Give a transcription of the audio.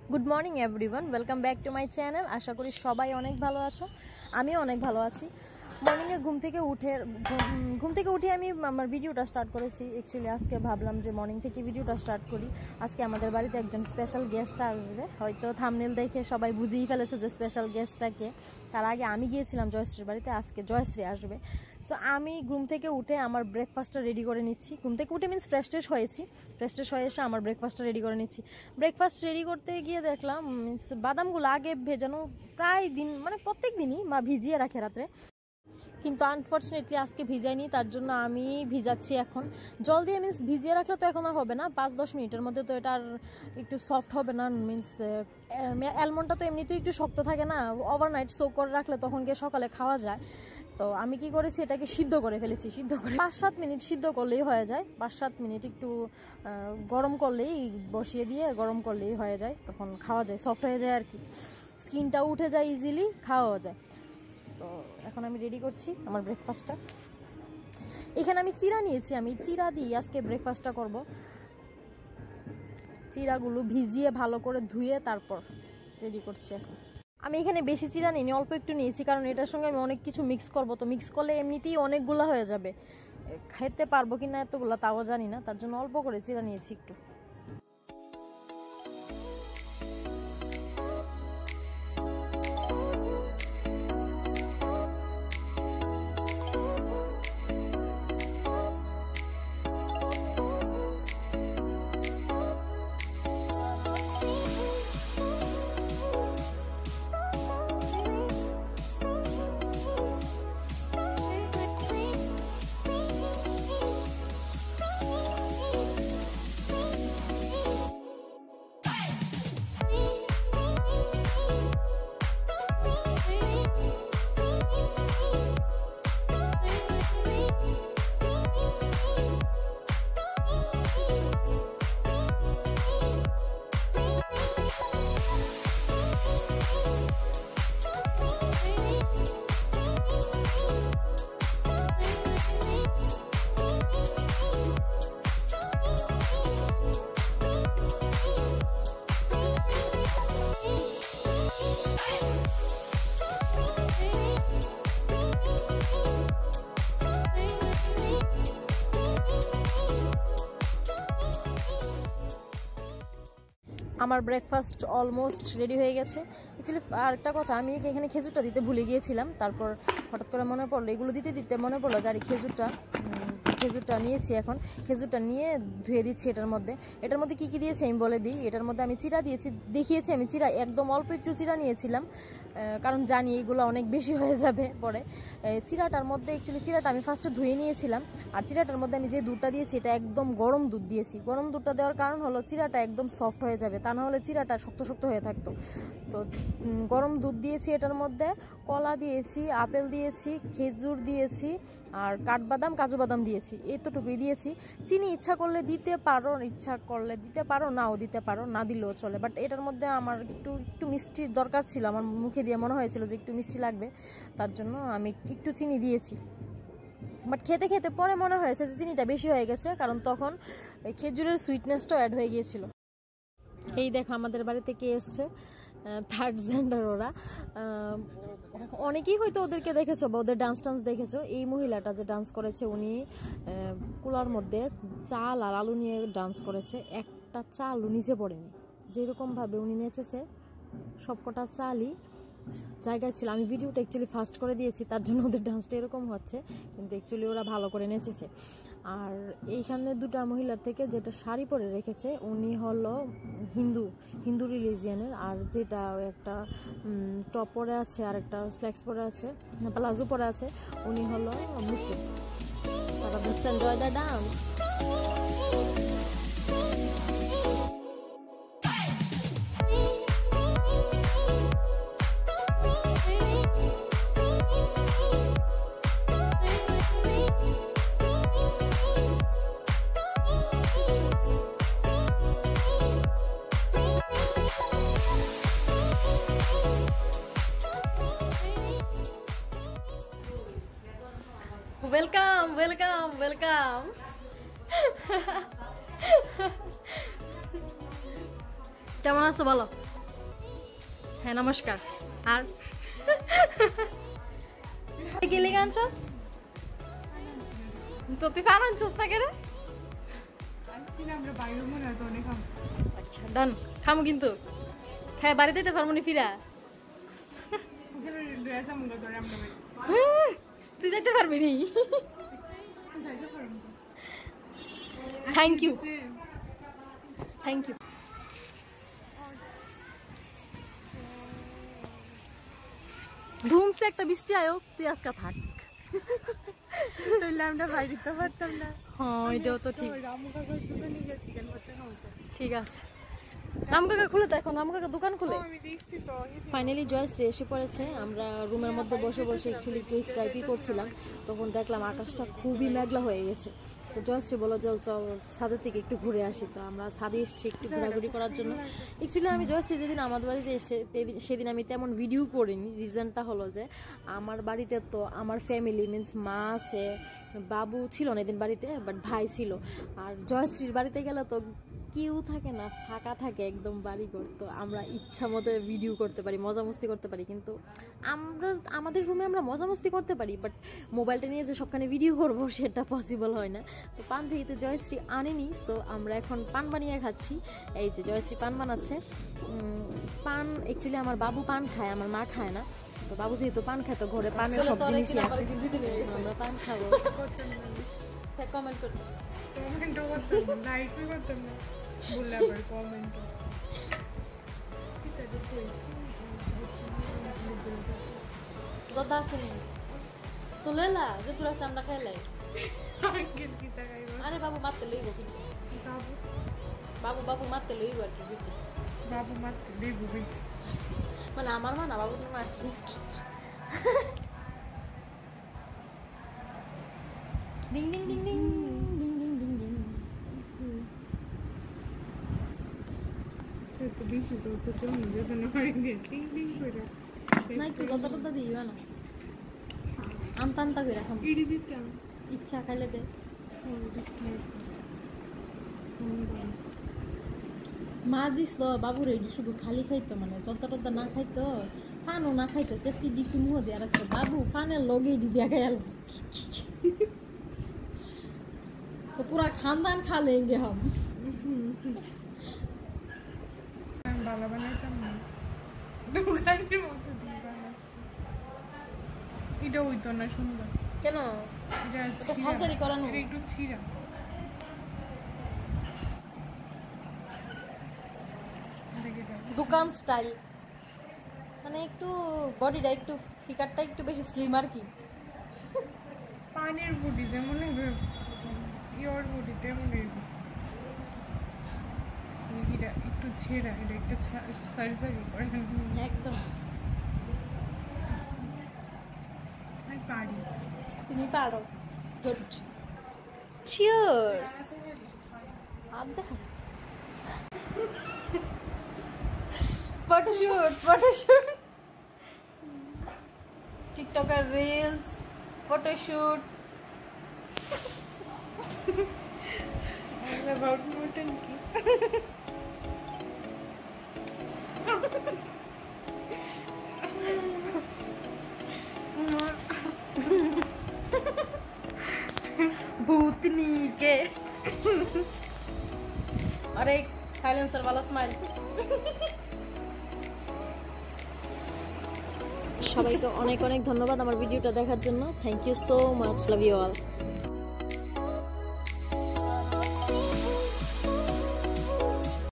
Good morning everyone, welcome back to my channel. আশা করি সবাই অনেক ভালো আছো, আমিও অনেক ভালো আছি। মর্নিংয়ে ঘুম থেকে উঠে আমি আমার ভিডিওটা স্টার্ট করেছি। অ্যাকচুয়ালি আজকে ভাবলাম যে মর্নিং থেকে ভিডিওটা স্টার্ট করি। আজকে আমাদের বাড়িতে একজন স্পেশাল গেস্ট আসবে, হয়তো থাম্বনেল দেখে সবাই বুঝেই ফেলেছে যে স্পেশাল গেস্টটাকে। তার আগে আমি গিয়েছিলাম জয়শ্রীর বাড়িতে, আজকে জয়শ্রী আসবে। সো আমি ঘুম থেকে উঠে আমার ব্রেকফাস্টটা রেডি করে নিচ্ছি। ঘুম থেকে উঠে মিনস ফ্রেশ হয়ে এসে আমার ব্রেকফাস্টটা রেডি করে নিচ্ছি। ব্রেকফাস্ট রেডি করতে গিয়ে দেখলাম মিনস বাদামগুলো আগে ভেজানো, প্রায় দিন মানে প্রত্যেক দিনই মা ভিজিয়ে রাখে রাত্রে, কিন্তু আনফর্চুনেটলি আজকে ভিজাইনি, তার জন্য আমি ভিজাচ্ছি এখন। জল দিয়ে মিনস ভিজিয়ে রাখলে তো এখন আর হবে না, 5-10 মিনিটের মধ্যে তো এটা আর একটু সফট হবে না। মিনস অ্যালমন্ডটা তো এমনিতেই একটু শক্ত থাকে না, ওভারনাইট সোক করে রাখলে তখন গিয়ে সকালে খাওয়া যায়। তো আমি কি করেছি, এটাকে সিদ্ধ করে ফেলেছি। সিদ্ধ করে 5-7 মিনিট সিদ্ধ করলেই হয়ে যায়। 5-7 মিনিট একটু গরম করলেই, বসিয়ে দিয়ে গরম করলেই হয়ে যায়, তখন খাওয়া যায়, সফট হয়ে যায় আর কি, স্কিনটাও উঠে যায়, ইজিলি খাওয়া যায়। তো এখন আমি রেডি করছি আমার ব্রেকফাস্টটা। এখানে আমি চিড়া নিয়েছি, আমি চিড়া দিয়ে আজকে ব্রেকফাস্টটা করব। চিড়াগুলো ভিজিয়ে ভালো করে ধুয়ে তারপর রেডি করছি এখন। আমি এখানে বেশি চিড়া নিইনি, অল্প একটু নিয়েছি, কারণ এটার সঙ্গে আমি অনেক কিছু মিক্স করব। তো মিক্স করলে এমনিতেই অনেকগুলো হয়ে যাবে, খেতে পারবো কি না এতগুলো তাও জানি না, তার জন্য অল্প করে চিড়া নিয়েছি একটু। আমার ব্রেকফাস্ট অলমোস্ট রেডি হয়ে গেছে। অ্যাকচুয়ালি আরেকটা কথা, আমি এখানে খেজুরটা দিতে ভুলে গিয়েছিলাম, তারপর হঠাৎ করে মনে পড়লো, এগুলো দিতে দিতে মনে পড়লো যে আরে খেজুরটা নিয়েছি। এখন খেজুরটা নিয়ে ধুয়ে দিচ্ছি। এটার মধ্যে কি দিয়েছি আমি বলে দিই। এটার মধ্যে আমি চিড়া দেখিয়েছি, আমি চিড়া একদম অল্প একটু চিড়া নিয়েছিলাম, কারণ জানি এগুলো অনেক বেশি হয়ে যাবে পরে। চিড়াটার মধ্যে অ্যাকচুয়ালি চিড়াটা আমি ফার্স্টে ধুয়ে নিয়েছিলাম, আর চিড়াটার মধ্যে আমি যে দুধটা দিয়েছি এটা একদম গরম দুধ দিয়েছি। গরম দুধটা দেওয়ার কারণ হলো চিড়াটা একদম সফট হয়ে যাবে, তা না হলে চিড়াটা শক্ত শক্ত হয়ে থাকতো। তো গরম দুধ দিয়েছি, এটার মধ্যে কলা দিয়েছি, আপেল দিয়েছি, খেজুর দিয়েছি, আর কাঠবাদাম, কাজু বাদাম দিয়েছি, এতটুকুই দিয়েছি। চিনি ইচ্ছা করলে দিতে পারো, নাও দিতে পারো, না দিলেও চলে। বাট এটার মধ্যে আমার একটু মিষ্টির দরকার ছিল, আমার মুখে দিয়ে মনে হয়েছিল যে একটু মিষ্টি লাগবে, তার জন্য আমি একটু চিনি দিয়েছি। বাট খেতে খেতে পরে মনে হয়েছে যে চিনিটা বেশি হয়ে গেছে, কারণ তখন খেজুরের সুইটনেসটাও অ্যাড হয়ে গিয়েছিল। এই দেখো আমাদের বাড়িতে কে এসছে, থার্ড জেন্ডার ওরা। অনেকেই হয়তো ওদেরকে দেখেছো বা ওদের ডান্স দেখেছো। এই মহিলাটা যে ডান্স করেছে, উনি কুলার মধ্যে চাল আর আলু নিয়ে ডান্স করেছে। একটা চালও নিচে পড়েনি, যেরকমভাবে উনি নেচেছে সবকটা চালই জায়গায় ছিল। আমি ভিডিওটা অ্যাকচুয়ালি ফাস্ট করে দিয়েছি, তার জন্য ওদের ডান্সটা এরকম হচ্ছে, কিন্তু অ্যাকচুয়ালি ওরা ভালো করে নেচেছে। আর এইখানে দুটা মহিলার থেকে যেটা শাড়ি পরে রেখেছে উনি হলো হিন্দু রিলিজিয়ানের, আর যেটা একটা টপ পরে আছে আর একটা স্ল্যাক্স পরে আছে, প্লাজো পরে আছে, উনি হলো মুসলিম। তারা let's enjoy the dance. Welcome welcome welcome. কেমন আছো বলো? হ্যাঁ নমস্কার। আর কি লেগে আনছস? তো তুই পান আনছস না কেন? আচ্ছা ডান, খামু কিন্তু খাই বাড়িতে যেতে পারবো না ফিরা। তুই যাইতে পারবি নি? Thank you thank you. ধুমসে একটা বৃষ্টি আয়ো, তুই আজকে থাক। আমরা বাইরে দিতে পারতাম না। হ্যাঁ এটাও তো ঠিক। রামু কাকার দোকানে গিয়ে চিকেন বাচ্চা খাওয়া। ঠিক আছে, রাম কাকা খুলে তো, এখন রাম কাকা দোকান খুলে। ফাইনালি জয়শ্রী এসে পড়েছে। আমরা রুমের মধ্যে বসে বসে অ্যাকচুয়ালি কেস টাইপই করছিলাম, তখন দেখলাম আকাশটা খুবই মেঘলা হয়ে গেছে। তো জয়শ্রী বলো চল চল ছাদের থেকে একটু ঘুরে আসি। তো আমরা ছাদে এসেছি একটু ঘোরাঘুরি করার জন্য। অ্যাকচুয়ালি আমি জয়শ্রী যেদিন আমাদের বাড়িতে এসে সেদিন আমি তেমন ভিডিও করিনি। রিজনটা হলো যে আমার বাড়িতে তো আমার ফ্যামিলি মিনস মা আছে, বাবু ছিল না এদিন বাড়িতে, বাট ভাই ছিল। আর জয়শ্রীর বাড়িতে গেলে তো কেউ থাকে না, ফাঁকা থাকে একদম বাড়িঘর। তো আমরা ইচ্ছা মতো ভিডিও করতে পারি, মজা মস্তি করতে পারি, কিন্তু আমাদের রুমে আমরা মজা মস্তি করতে পারি, বাট মোবাইলটা নিয়ে যে সবখানে ভিডিও করবো সেটা পসিবল হয় না। তো পান যেহেতু জয়শ্রী আনেনি, সো আমরা এখন পান বানিয়ে খাচ্ছি। এই যে জয়শ্রী পান বানাচ্ছে। পান অ্যাকচুয়ালি আমার বাবু পান খায়, আমার মা খায় না। তো বাবু যেহেতু পান খায় তো ঘরে পানের সব জিনিসই আছে, আমরা পান খাবো। কমেন্ট করিস, কমেন্টও করতাম না, লাইকও করতাম না, বললে আবার কমেন্ট। কথা আছে নি তো লেলা যে তোর আছে আমরা খাইলাই। আরে বাবু মারতে লইব কিন্তু, বাবু বাবু মারতে লইব আর কি, বুঝছি বাবু মারতে লইব বুঝছি, মানে আমার মা না বাবু মারতে। Ding ding ding ding ding ding ding ding. তো বেশি তো তো তুমি যখন মারি দিয়ে টিং টিং করে না একটু কথা কথা দিও না, আমতা আমতা করে রাখাম ইডি দিতাম ইচ্ছা খাইলে দে। মা দিছিল বাবুর এটি শুধু খালি খাইতো, মানে জর্দা টর্দা না খাইতো, ফানও না খাইতো, টেস্টি ডিপি মুহ দিয়ে রাখতো। বাবু ফানের লগে এটি দিয়া খাইল, তো পুরা খানদান খা লেঙ্গে हम। বালা বানাইতাম না, দোকানের মতো দিয়ে বানাইতাম। এটা হইতো না সুন্দর কেন? এটা সার্জারি করানো, এটা একটু ছিঁড়া। দোকান স্টাইল, মানে একটু বডিটা একটু ফিগারটা একটু বেশি স্লিম আর কি। পানির বডি যেমন ইয়োর বডি তেমন এটা একটু ছেঁড়া, এটা একটা সার্জারি করে একদম। আমি পারি, তুমি পারো, গুড, চিয়ার্স। আদাস ফটোশুট ফটোশুট, টিকটকের রিলস, ফটোশুট। about mutton কি भूतनी के अरे साइलेंसर वाला स्माइल। সবাইকে অনেক অনেক ধন্যবাদ আমার ভিডিওটা দেখার জন্য। Thank you so much, love you all.